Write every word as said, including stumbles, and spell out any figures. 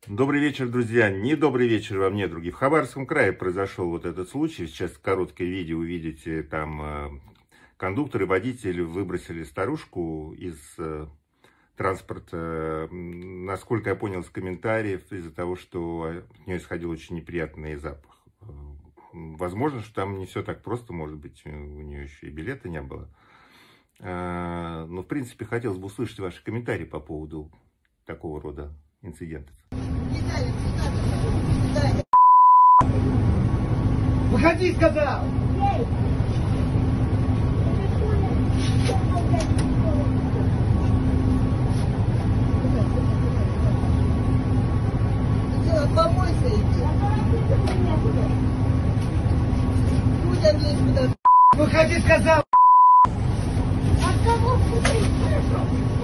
Добрый вечер, друзья. Недобрый вечер во мне, других. В Хабаровском крае произошел вот этот случай. Сейчас короткое видео увидите. Там э, кондуктор и водитель выбросили старушку из э, транспорта. Насколько я понял из комментариев, из-за того, что от нее исходил очень неприятный запах. Возможно, что там не все так просто, может быть, у нее еще и билета не было. Э, но, в принципе, хотелось бы услышать ваши комментарии по поводу такого рода инцидентов. Выходи, сказал! Сначала помойся иди. Людям есть куда. Выходи, сказал! От кого? Хорошо.